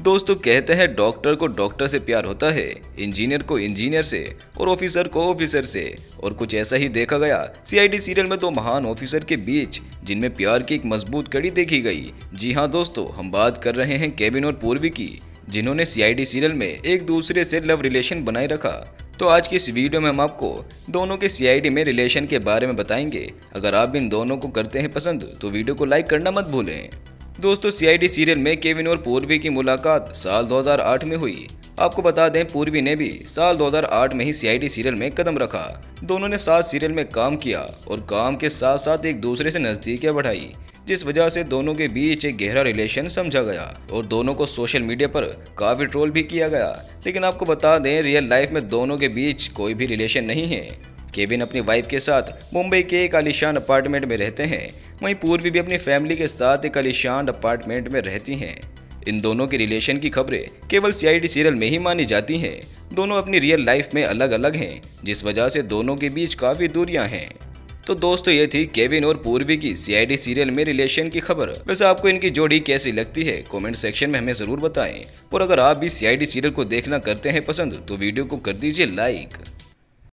दोस्तों कहते हैं डॉक्टर को डॉक्टर से प्यार होता है, इंजीनियर को इंजीनियर से और ऑफिसर को ऑफिसर से। और कुछ ऐसा ही देखा गया सीआईडी सीरियल में दो महान ऑफिसर के बीच, जिनमें प्यार की एक मजबूत कड़ी देखी गई। जी हाँ दोस्तों, हम बात कर रहे हैं केविन और पूर्वी की, जिन्होंने सीआईडी सीरियल में एक दूसरे से लव रिलेशन बनाए रखा। तो आज की इस वीडियो में हम आपको दोनों के सीआईडी में रिलेशन के बारे में बताएंगे। अगर आप इन दोनों को करते हैं पसंद तो वीडियो को लाइक करना मत भूलें। दोस्तों सीआईडी सीरियल में केविन और पूर्वी की मुलाकात साल 2008 में हुई। आपको बता दें पूर्वी ने भी साल 2008 में ही सीआईडी सीरियल में कदम रखा। दोनों ने साथ सीरियल में काम किया और काम के साथ साथ एक दूसरे से नजदीकियां बढ़ाई, जिस वजह से दोनों के बीच एक गहरा रिलेशन समझा गया और दोनों को सोशल मीडिया पर काफी ट्रोल भी किया गया। लेकिन आपको बता दें रियल लाइफ में दोनों के बीच कोई भी रिलेशन नहीं है। केविन अपनी वाइफ के साथ मुंबई के एक आलीशान अपार्टमेंट में रहते हैं, वहीं पूर्वी भी अपनी फैमिली के साथ एक आलीशान अपार्टमेंट में रहती हैं। इन दोनों के रिलेशन की खबरें केवल सीआईडी सीरियल में ही मानी जाती हैं। दोनों अपनी रियल लाइफ में अलग अलग हैं, जिस वजह से दोनों के बीच काफ़ी दूरियां हैं। तो दोस्तों ये थी केविन और पूर्वी की सीआईडी सीरियल में रिलेशन की खबर। वैसे आपको इनकी जोड़ी कैसी लगती है कमेंट सेक्शन में हमें ज़रूर बताएं। और अगर आप भी सीआईडी सीरियल को देखना करते हैं पसंद तो वीडियो को कर दीजिए लाइक।